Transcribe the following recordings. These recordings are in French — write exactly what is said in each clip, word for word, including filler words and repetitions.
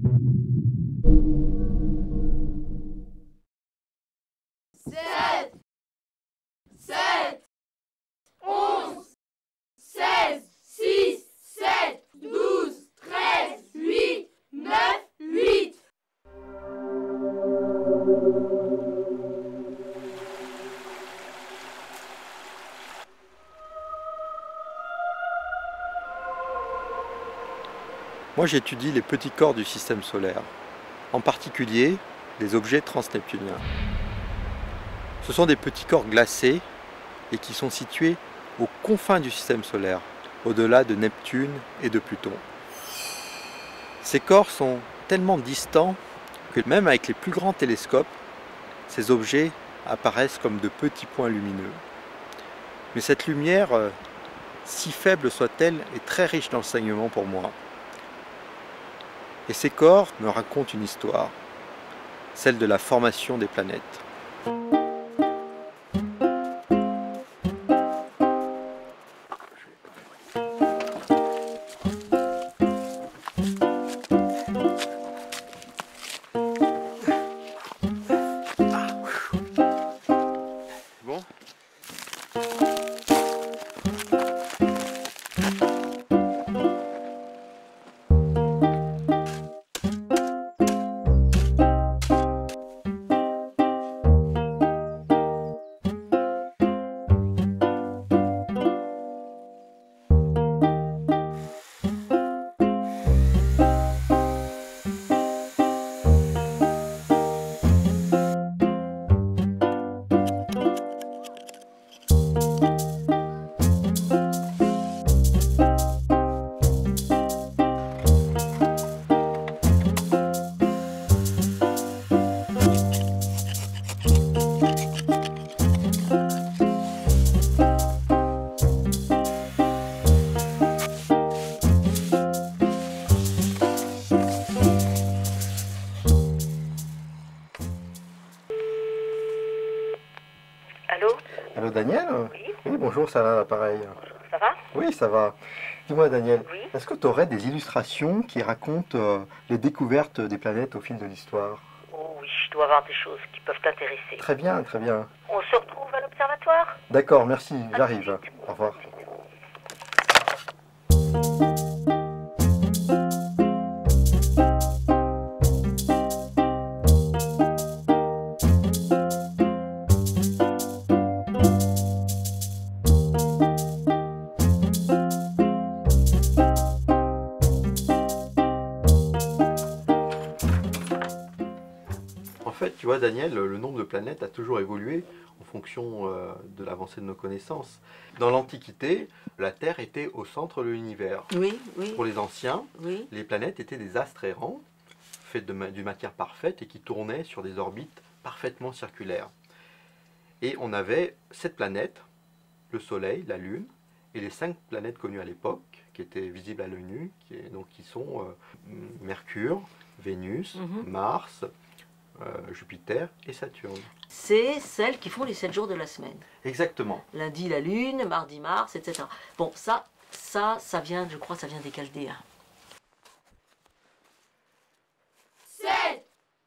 sept, sept, onze, seize, six, sept, douze, treize, huit, neuf, huit. Moi, j'étudie les petits corps du système solaire, en particulier les objets transneptuniens. Ce sont des petits corps glacés et qui sont situés aux confins du système solaire, au-delà de Neptune et de Pluton. Ces corps sont tellement distants que même avec les plus grands télescopes, ces objets apparaissent comme de petits points lumineux. Mais cette lumière, si faible soit-elle, est très riche d'enseignements pour moi. Et ces corps me racontent une histoire, celle de la formation des planètes. Bon. Allô? Allô Daniel? Oui. Oui, bonjour, ça va l'appareil. Ça va? Oui, ça va. Dis-moi Daniel, Oui. est-ce que tu aurais des illustrations qui racontent euh, les découvertes des planètes au fil de l'histoire? Oh oui, je dois avoir des choses qui peuvent t'intéresser. Très bien, très bien. On se retrouve à l'observatoire? D'accord, merci, À tout de j'arrive. suite. Au revoir. En fait, tu vois, Daniel, le nombre de planètes a toujours évolué en fonction euh, de l'avancée de nos connaissances. Dans l'Antiquité, la Terre était au centre de l'univers. Oui, oui, Pour les anciens, oui. les planètes étaient des astres errants, faits de ma- d'une matière parfaite et qui tournaient sur des orbites parfaitement circulaires. Et on avait sept planètes, le Soleil, la Lune, et les cinq planètes connues à l'époque, qui étaient visibles à l'œil nu, qui, est- donc, qui sont euh, Mercure, Vénus, Mhm. Mars, euh, Jupiter et Saturne. C'est celles qui font les sept jours de la semaine. Exactement. Lundi la Lune, mardi Mars, et cetera. Bon, ça, ça, ça vient, je crois, ça vient des Chaldéens. sept,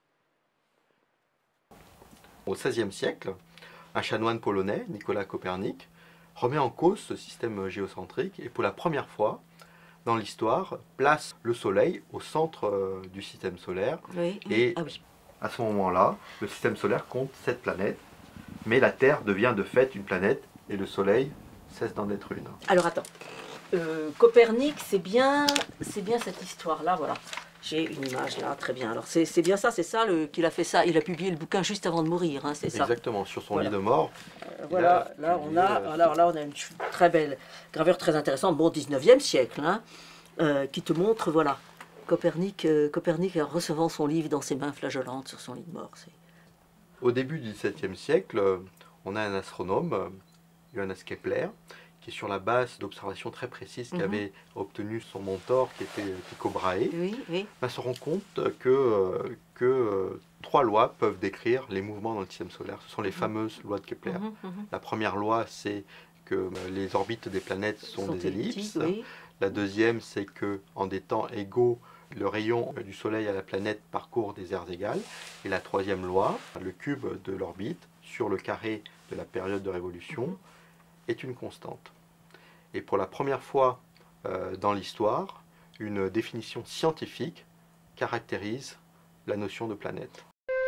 Au seizième siècle, un chanoine polonais, Nicolas Copernic, remet en cause ce système géocentrique et pour la première fois dans l'histoire place le Soleil au centre euh, du système solaire. Oui, oui. Et Ah oui. à ce moment-là, le système solaire compte sept planètes, mais la Terre devient de fait une planète et le Soleil cesse d'en être une. Alors attends. Euh, Copernic, c'est bien, c'est bien cette histoire-là, voilà. J'ai une image là, très bien. Alors c'est c'est bien ça, c'est ça le- qu'il a fait ça. Il a publié le bouquin juste avant de mourir, hein, c'est ça. Exactement, sur son Voilà. lit de mort. Euh, Voilà, Il a là on publié, a, euh, alors là on a une ch- très belle gravure très intéressante, bon dix-neuvième siècle, hein, euh, qui te montre, voilà, Copernic, euh, Copernic recevant son livre dans ses mains flageolantes sur son lit de mort. c'est- Au début du dix-septième siècle, euh, on a un astronome, euh, Johannes Kepler, qui est sur la base d'observations très précises Mhm. qu'avait obtenu son mentor, qui était Tycho Brahe, Oui, oui. on se rend compte que, euh, que euh, trois lois peuvent décrire les mouvements dans le système solaire. Ce sont les fameuses lois de Kepler. Mhm, mhm. La première loi, c'est que euh, les orbites des planètes sont, Sont des ellipses. oui. La deuxième, c'est que en des temps égaux, le rayon du Soleil à la planète parcourt des aires égales. Et la troisième loi, le cube de l'orbite sur le carré de la période de révolution, est une constante. Et pour la première fois euh, dans l'histoire, une définition scientifique caractérise la notion de planète.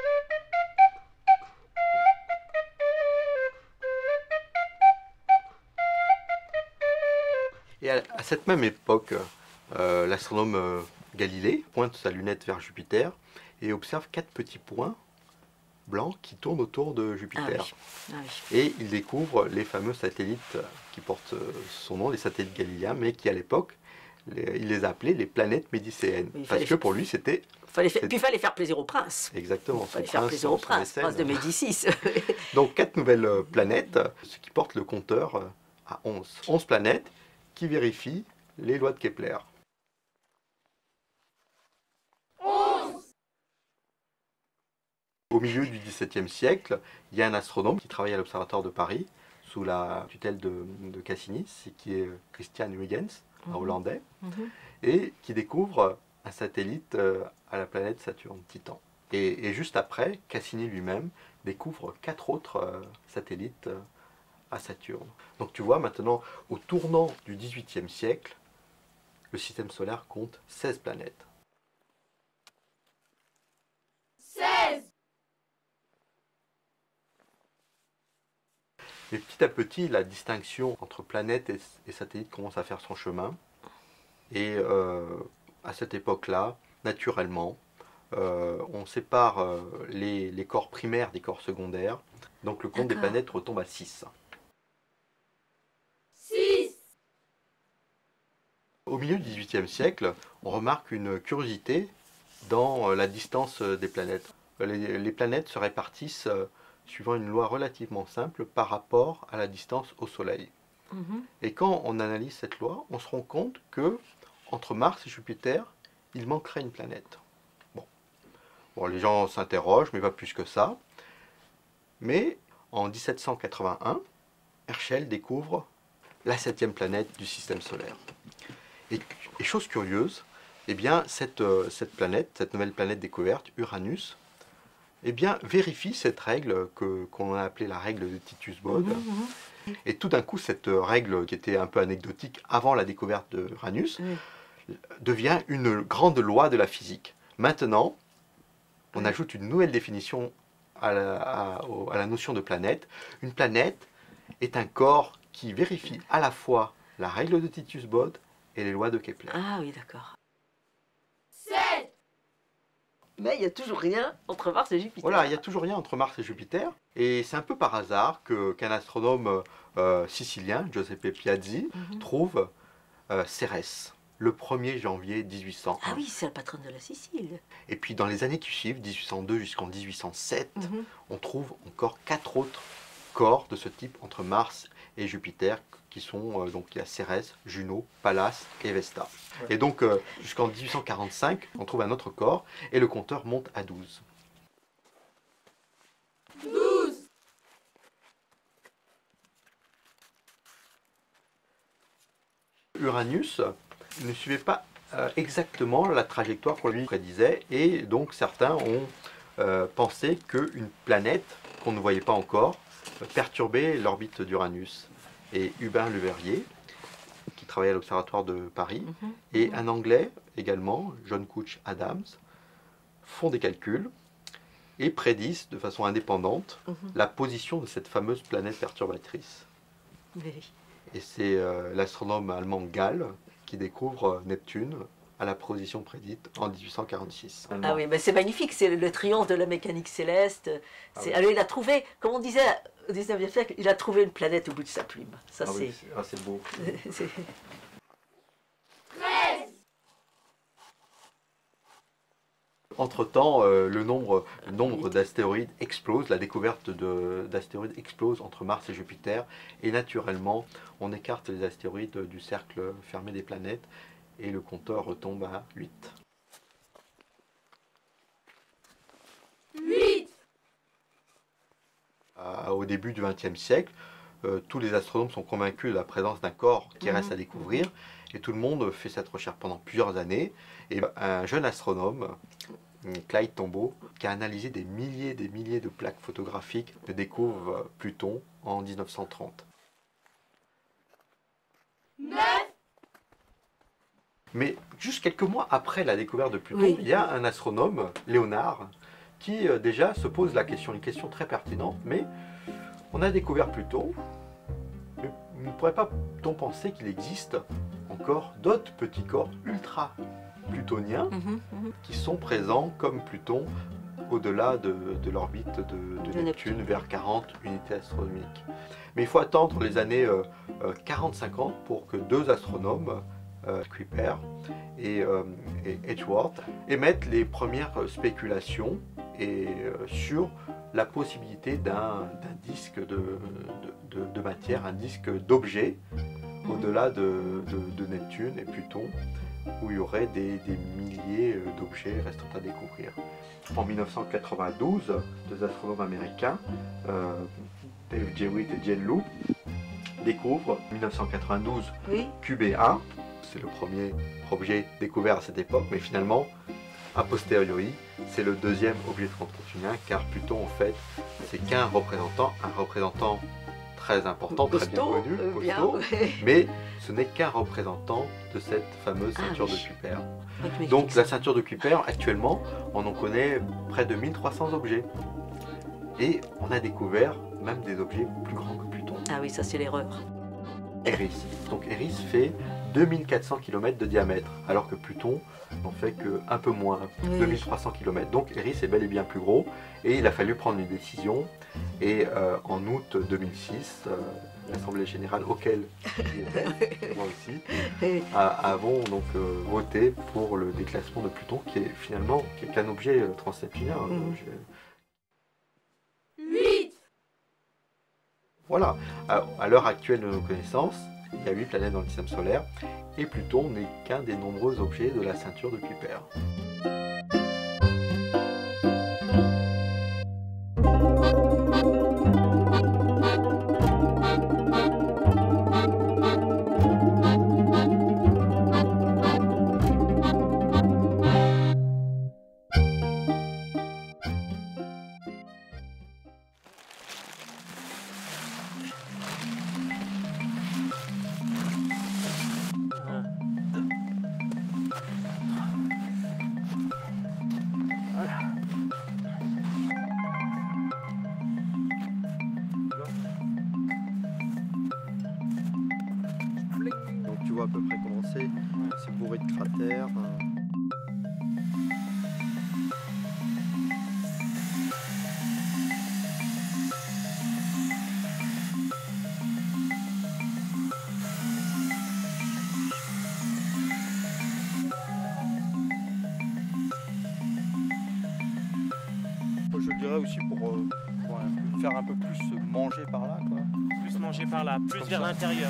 Et à, à cette même époque, euh, l'astronome euh, Galilée pointe sa lunette vers Jupiter et observe quatre petits points blancs qui tournent autour de Jupiter. Ah oui. Ah oui. Et il découvre les fameux satellites qui portent son nom, les satellites galiléens, mais qui à l'époque, il les a appelés les planètes médicéennes. Oui, parce que pour lui, c'était... Fallait faire, puis il fallait faire plaisir au prince. Exactement. Il fallait faire plaisir au prince, prince de Médicis. Donc quatre nouvelles planètes, ce qui porte le compteur à onze. onze planètes qui vérifient les lois de Kepler. onze, Au milieu du dix-septième siècle, il y a un astronome qui travaille à l'Observatoire de Paris, sous la tutelle de, de Cassini, qui est Christian Huygens, un Mhm. Hollandais, Mhm. et qui découvre un satellite à la planète Saturne, Titan. Et, et juste après, Cassini lui-même découvre quatre autres satellites à Saturne. Donc tu vois, maintenant, au tournant du dix-huitième siècle, le système solaire compte seize planètes. seize, Et petit à petit, la distinction entre planètes et, et satellites commence à faire son chemin. Et euh, à cette époque-là, naturellement, euh, on sépare euh, les, les corps primaires des corps secondaires. Donc le compte des planètes retombe à six. six, Au milieu du dix-huitième siècle, on remarque une curiosité dans la distance des planètes. Les, les planètes se répartissent suivant une loi relativement simple par rapport à la distance au Soleil. Mm-hmm. Et quand on analyse cette loi, on se rend compte que entre Mars et Jupiter, il manquerait une planète. Bon, bon les gens s'interrogent, mais pas plus que ça. Mais en mille sept cent quatre-vingt-un, Herschel découvre la septième planète du système solaire. Et, et chose curieuse, eh bien, cette, euh, cette planète, cette nouvelle planète découverte, Uranus, eh bien, vérifie cette règle que, qu'on a appelée la règle de Titius-Bode. Mm-hmm. Et tout d'un coup, cette règle qui était un peu anecdotique avant la découverte d'Uranus, mm. devient une grande loi de la physique. Maintenant, on mm. ajoute une nouvelle définition à la, à, à la notion de planète. Une planète est un corps qui vérifie à la fois la règle de Titius-Bode et les lois de Kepler. Ah oui, d'accord. sept, mais il n'y a toujours rien entre Mars et Jupiter. Voilà, il n'y a toujours rien entre Mars et Jupiter. Et c'est un peu par hasard que, qu'un astronome euh, sicilien, Giuseppe Piazzi, mm-hmm. trouve euh, Cérès, le premier janvier mille huit cent un. Ah oui, c'est la patronne de la Sicile. Et puis dans les années qui suivent, mille huit cent deux jusqu'en mille huit cent sept, mm-hmm. on trouve encore quatre autres corps de ce type entre Mars et Jupiter, qui sont, euh, donc il y a Cérès, Juno, Pallas et Vesta. Ouais. Et donc euh, jusqu'en mille huit cent quarante-cinq, on trouve un autre corps et le compteur monte à douze. douze, Uranus ne suivait pas euh, exactement la trajectoire qu'on lui prédisait et donc certains ont euh, pensé qu'une planète qu'on ne voyait pas encore perturbait l'orbite d'Uranus. Et Hubert Le Verrier, qui travaillait à l'Observatoire de Paris, mm-hmm. et un Anglais également, John Couch Adams, font des calculs et prédisent de façon indépendante mm-hmm. la position de cette fameuse planète perturbatrice. Oui. Et c'est euh, l'astronome allemand Gall qui découvre euh, Neptune à la position prédite en mille huit cent quarante-six. Ah oui, mais c'est magnifique, c'est le, le triomphe de la mécanique céleste. Ah oui. Alors il a trouvé, comme on disait au dix-neuvième siècle, il a trouvé une planète au bout de sa plume. Ça, ah c'est... Oui, ah, c'est beau. treize, Entre-temps, euh, le nombre, le nombre d'astéroïdes explose, la découverte de, d'astéroïdes explose entre Mars et Jupiter, et naturellement, on écarte les astéroïdes du cercle fermé des planètes, et le compteur retombe à huit. huit, Euh, au début du vingtième siècle, euh, tous les astronomes sont convaincus de la présence d'un corps qui Mmh. reste à découvrir. Et tout le monde fait cette recherche pendant plusieurs années. Et un jeune astronome, Clyde Tombaugh, qui a analysé des milliers et des milliers de plaques photographiques, découvre Pluton en mille neuf cent trente. neuf, Mais juste quelques mois après la découverte de Pluton, Oui. il y a un astronome, Léonard, qui euh, déjà se pose la question, une question très pertinente, mais on a découvert Pluton, mais ne pourrait pas on penser qu'il existe encore d'autres petits corps ultra plutoniens Mhm, mhm. qui sont présents comme Pluton au-delà de, de l'orbite de, de De Neptune, Neptune. vers quarante unités astronomiques. Mais il faut attendre les années euh, euh, quarante cinquante pour que deux astronomes, euh, Kuiper et, euh, et Edgeworth, émettent les premières spéculations et, euh, sur la possibilité d'un d'un disque de, de, de- de matière, un disque d'objet au-delà de, de- de Neptune et Pluton, où il y aurait des, des milliers d'objets restant à découvrir. En mille neuf cent quatre-vingt-douze, deux astronomes américains, euh, Dave Jewitt et Jen Lou, découvrent en mille neuf cent quatre-vingt-douze Oui. Q B un. C'est le premier objet découvert à cette époque, mais finalement, a posteriori, c'est le deuxième objet transneptunien, car Pluton, en fait, c'est qu'un représentant, un représentant très important, très bien Costaud, connu, euh, bien, costaud, ouais. mais ce n'est qu'un représentant de cette fameuse Ah ceinture oui. de Kuiper. Ouais, tu Donc m'expliques la ça. ceinture de Kuiper, actuellement, on en connaît près de mille trois cents objets. Et on a découvert même des objets plus grands que Pluton. Ah oui, ça c'est l'erreur. Eris. Donc Eris fait deux mille quatre cents kilomètres de diamètre, alors que Pluton n'en fait que un peu moins, Oui. deux mille trois cents kilomètres. Donc Eris est bel et bien plus gros, et il a fallu prendre une décision. Et euh, en août deux mille six, euh, l'Assemblée générale auquel j'y étais, et moi aussi, Et- a- avons donc euh, voté pour le déclassement de Pluton, qui est finalement qui est qu'un objet euh, transneptunien. hein. Mhm. Je- huit, Voilà, à, à l'heure actuelle de nos connaissances, il y a huit planètes dans le système solaire, et Pluton n'est qu'un des nombreux objets de la ceinture de Kuiper. Donc tu vois à peu près comment c'est, c'est bourré de cratères. Je dirais aussi pour, euh, pour un- faire un peu plus manger par là, quoi. Plus manger par là, plus Comme vers ça. l'intérieur.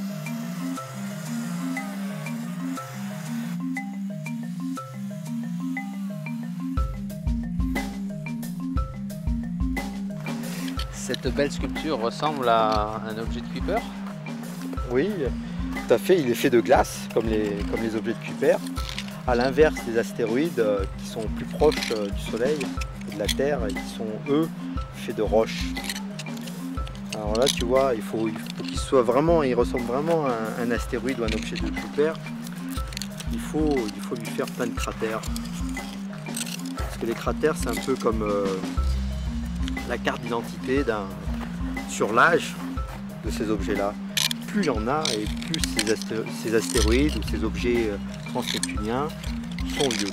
Cette belle sculpture ressemble à un objet de Kuiper. Oui, tout à fait, il est fait de glace, comme les, comme les objets de Kuiper. À l'inverse des astéroïdes euh, qui sont plus proches euh, du Soleil et de la Terre, et qui sont, eux, faits de roches. Alors là, tu vois, il faut, il faut qu'il soit vraiment, il ressemble vraiment à un, un astéroïde ou un objet de Kuiper. Il faut, il faut lui faire plein de cratères. Parce que les cratères, c'est un peu comme euh, la carte d'identité d'un sur l'âge de ces objets-là. Plus il y en a et plus ces, asté- ces astéroïdes ou ces objets euh, transneptuniens sont vieux.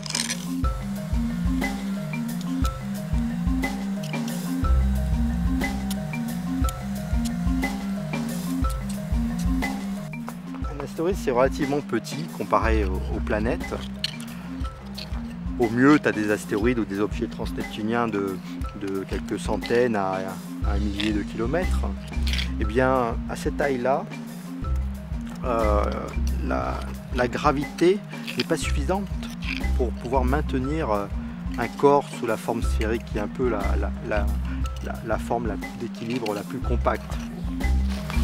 Un astéroïde, c'est relativement petit comparé aux, aux planètes. Au mieux, tu as des astéroïdes ou des objets transneptuniens de, de quelques centaines à, à un millier de kilomètres. Eh bien, à cette taille-là, euh, la, la gravité n'est pas suffisante pour pouvoir maintenir euh, un corps sous la forme sphérique qui est un peu la, la, la, la- la forme la- d'équilibre la plus compacte.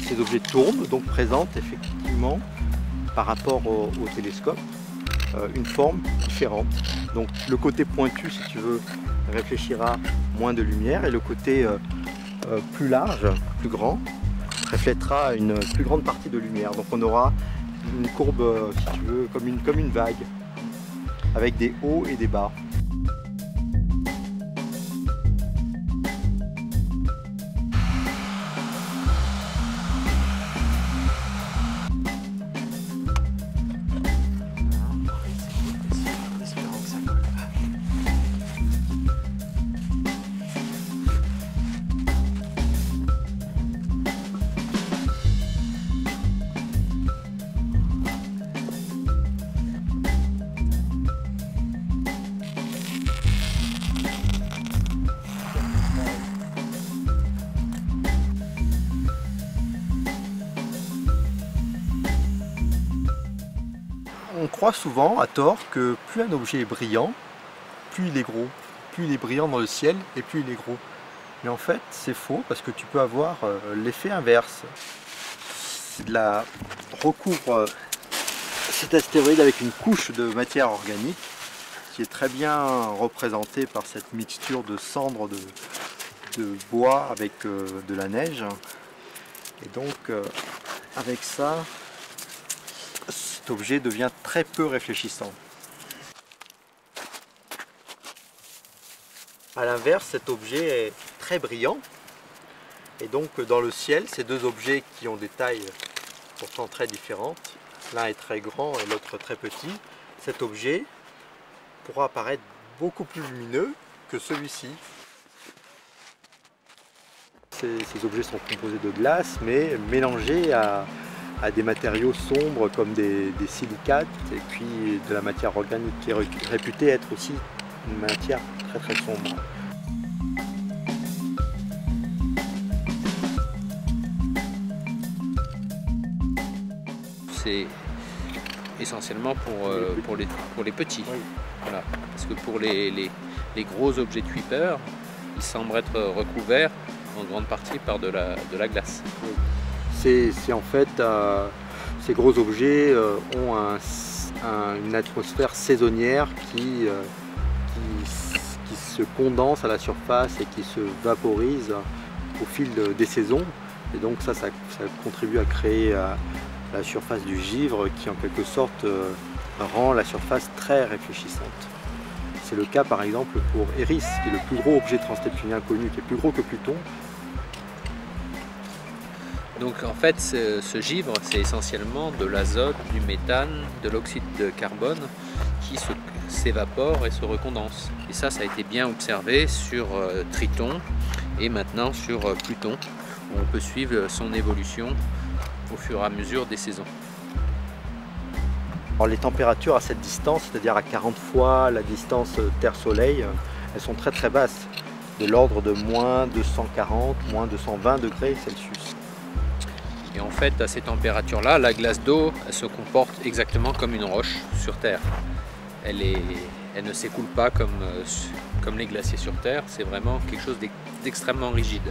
ces objets tournent, donc présentent effectivement, par rapport au, au télescope, euh, une forme différente. Donc le côté pointu, si tu veux, réfléchira moins de lumière, et le côté euh, euh, plus large, plus grand, reflètera une plus grande partie de lumière. Donc on aura une courbe, euh, si tu veux, comme une, comme une vague, avec des hauts et des bas. On croit souvent, à tort, que plus un objet est brillant, plus il est gros. Plus il est brillant dans le ciel et plus il est gros. Mais en fait, c'est faux parce que tu peux avoir euh, l'effet inverse. La recouvre euh, cet astéroïde avec une couche de matière organique qui est très bien représentée par cette mixture de cendres de, de bois avec euh, de la neige. Et donc, euh, avec ça, cet objet devient très peu réfléchissant. A l'inverse, cet objet est très brillant. Et donc dans le ciel, ces deux objets qui ont des tailles pourtant très différentes, l'un est très grand et l'autre très petit, cet objet pourra apparaître beaucoup plus lumineux que celui-ci. Ces, ces objets sont composés de glace, mais mélangés à, à des matériaux sombres comme des, des silicates et puis de la matière organique qui est réputée être aussi une matière très très sombre. C'est essentiellement pour, euh, pour, les, pour les petits. Oui. Voilà. Parce que pour les, les, les gros objets de Kuiper, ils semblent être recouverts en grande partie par de la, de la glace. Oui. C'est en fait, euh, ces gros objets euh, ont un, un, une atmosphère saisonnière qui, euh, qui, qui se condense à la surface et qui se vaporise au fil des saisons. Et donc ça, ça, ça contribue à créer euh, la surface du givre qui en quelque sorte euh, rend la surface très réfléchissante. C'est le cas par exemple pour Eris, qui est le plus gros objet transneptunien connu, qui est plus gros que Pluton. Donc en fait ce, ce givre c'est essentiellement de l'azote, du méthane, de l'oxyde de carbone qui s'évapore et se recondense. Et ça, ça a été bien observé sur euh, Triton et maintenant sur euh, Pluton, où on peut suivre son évolution au fur et à mesure des saisons. Alors, les températures à cette distance, c'est-à-dire à quarante fois la distance Terre-Soleil, elles sont très très basses, de l'ordre de moins deux cent quarante, moins deux cent vingt degrés Celsius. Et en fait, à ces températures-là, la glace d'eau se comporte exactement comme une roche sur Terre. Elle, est, elle ne s'écoule pas comme, comme les glaciers sur Terre, c'est vraiment quelque chose d'extrêmement rigide.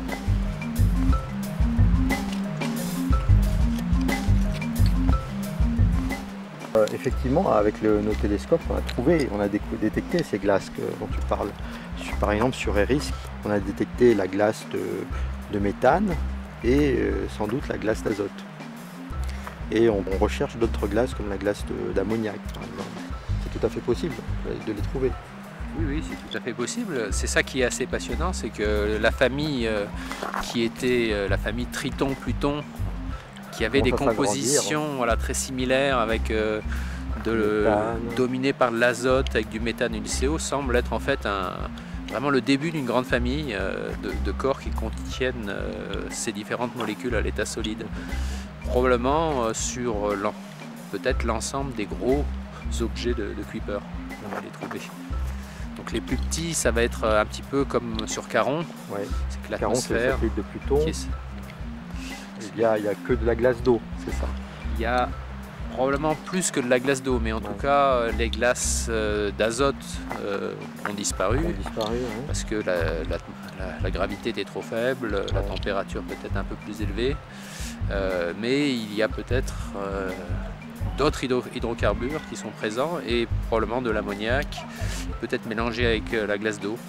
Euh, effectivement, avec le, nos télescopes, on a trouvé, on a détecté ces glaces que, dont tu parles. Par exemple, sur Eris, on a détecté la glace de, de méthane et euh, sans doute la glace d'azote. Et on, on recherche d'autres glaces comme la glace d'ammoniac, par exemple. C'est tout à fait possible de les trouver. Oui, oui, c'est tout à fait possible. C'est ça qui est assez passionnant, c'est que la famille euh, qui était euh, la famille Triton-Pluton, qui avait des compositions voilà, très similaires avec euh, de, dominées par l'azote avec du méthane et du C O, semble être en fait un, vraiment le début d'une grande famille euh, de, de corps qui contiennent euh, ces différentes molécules à l'état solide. Probablement euh, sur peut-être l'ensemble des gros objets de, de Kuiper, on va les trouver. Donc les plus petits, ça va être un petit peu comme sur Charon. Ouais. C'est que l'atmosphère de Pluton. Il n'y a, a que de la glace d'eau, c'est ça. Il y a probablement plus que de la glace d'eau, mais en tout cas les glaces euh, d'azote euh, ont disparu, ont disparu hein. Parce que la, la, la, la gravité était trop faible, la température peut-être un peu plus élevée, euh, mais il y a peut-être euh, d'autres hydro hydrocarbures qui sont présents et probablement de l'ammoniac, peut-être mélangé avec euh, la glace d'eau.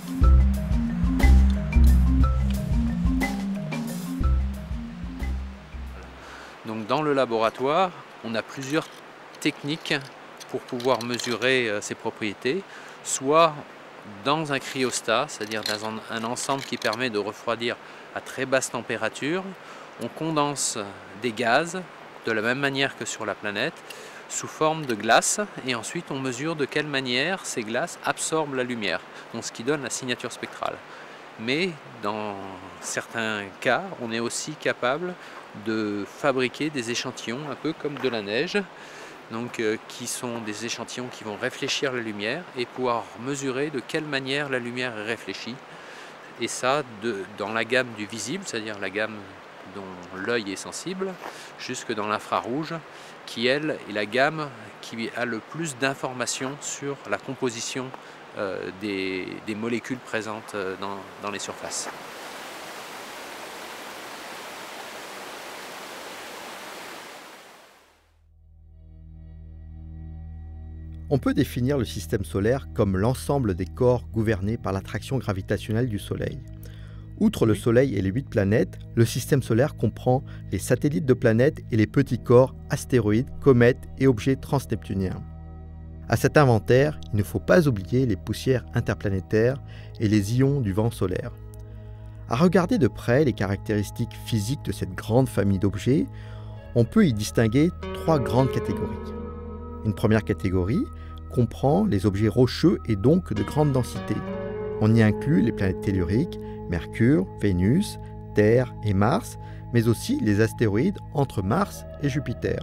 Donc dans le laboratoire, on a plusieurs techniques pour pouvoir mesurer euh, ces propriétés, soit dans un cryostat, c'est-à-dire dans un, un ensemble qui permet de refroidir à très basse température. On condense des gaz de la même manière que sur la planète, sous forme de glace, et ensuite on mesure de quelle manière ces glaces absorbent la lumière, donc ce qui donne la signature spectrale. Mais dans certains cas, on est aussi capable de fabriquer des échantillons, un peu comme de la neige, donc euh, qui sont des échantillons qui vont réfléchir la lumière et pouvoir mesurer de quelle manière la lumière est réfléchie. Et ça, de, dans la gamme du visible, c'est-à-dire la gamme dont l'œil est sensible, jusque dans l'infrarouge, qui elle est la gamme qui a le plus d'informations sur la composition euh, des, des molécules présentes dans, dans les surfaces. On peut définir le système solaire comme l'ensemble des corps gouvernés par l'attraction gravitationnelle du Soleil. Outre le Soleil et les huit planètes, le système solaire comprend les satellites de planètes et les petits corps, astéroïdes, comètes et objets transneptuniens. À cet inventaire, il ne faut pas oublier les poussières interplanétaires et les ions du vent solaire. À regarder de près les caractéristiques physiques de cette grande famille d'objets, on peut y distinguer trois grandes catégories. Une première catégorie comprend les objets rocheux et donc de grande densité. On y inclut les planètes telluriques, Mercure, Vénus, Terre et Mars, mais aussi les astéroïdes entre Mars et Jupiter.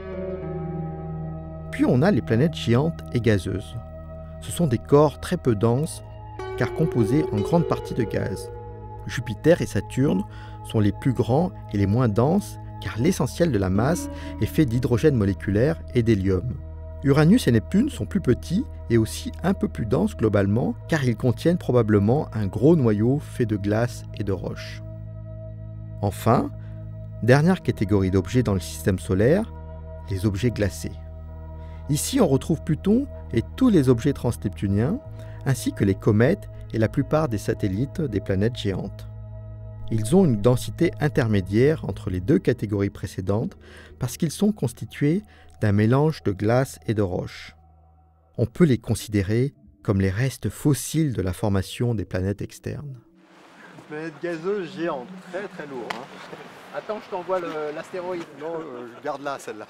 Puis on a les planètes géantes et gazeuses. Ce sont des corps très peu denses, car composés en grande partie de gaz. Jupiter et Saturne sont les plus grands et les moins denses, car l'essentiel de la masse est fait d'hydrogène moléculaire et d'hélium. Uranus et Neptune sont plus petits et aussi un peu plus denses globalement, car ils contiennent probablement un gros noyau fait de glace et de roches. Enfin, dernière catégorie d'objets dans le système solaire, les objets glacés. Ici, on retrouve Pluton et tous les objets transneptuniens, ainsi que les comètes et la plupart des satellites des planètes géantes. Ils ont une densité intermédiaire entre les deux catégories précédentes parce qu'ils sont constitués d'un mélange de glace et de roches. On peut les considérer comme les restes fossiles de la formation des planètes externes. Planète gazeuse géante, très très lourd. Hein. Attends, je t'envoie l'astéroïde. Non, euh, je garde là celle-là.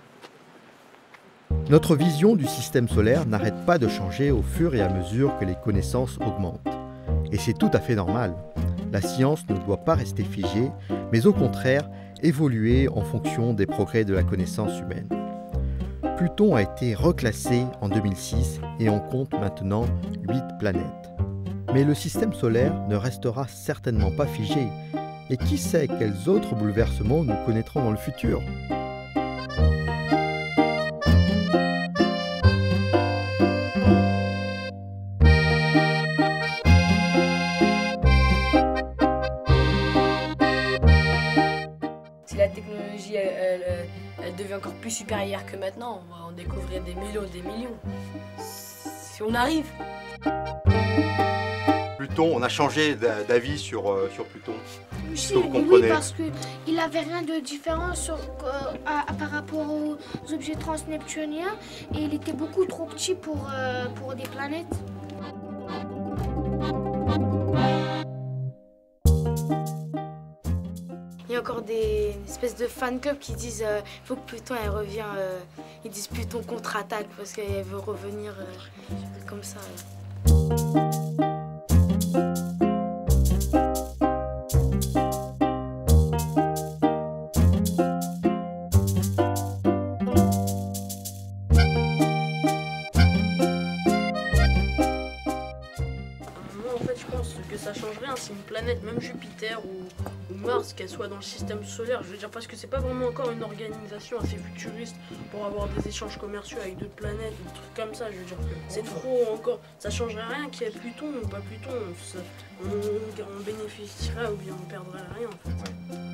Notre vision du système solaire n'arrête pas de changer au fur et à mesure que les connaissances augmentent. Et c'est tout à fait normal. La science ne doit pas rester figée, mais au contraire évoluer en fonction des progrès de la connaissance humaine. Pluton a été reclassé en deux mille six et on compte maintenant huit planètes. Mais le système solaire ne restera certainement pas figé. Et qui sait quels autres bouleversements nous connaîtrons dans le futur ? Si la technologie elle, elle, elle devient encore plus supérieure que maintenant, on va en découvrir des millions et des millions. Si on arrive. Pluton, on a changé d'avis sur, euh, sur Pluton. Si, vous comprenez. Oui, parce qu'il n'avait rien de différent sur, euh, à, à, par rapport aux objets transneptuniens et il était beaucoup trop petit pour, euh, pour des planètes. Il y a encore des espèces de fan clubs qui disent euh, faut que Pluton elle revient, euh, ils disent Pluton contre-attaque parce qu'elle veut revenir euh, comme ça. Euh. ça change rien si une planète, même Jupiter ou, ou Mars, qu'elle soit dans le système solaire. Je veux dire, parce que c'est pas vraiment encore une organisation assez futuriste pour avoir des échanges commerciaux avec d'autres planètes, des trucs comme ça. Je veux dire, c'est trop encore. Ça changerait rien qu'il y ait Pluton ou pas Pluton. Ça- on, on bénéficierait ou bien on perdrait rien. En fait. Ouais.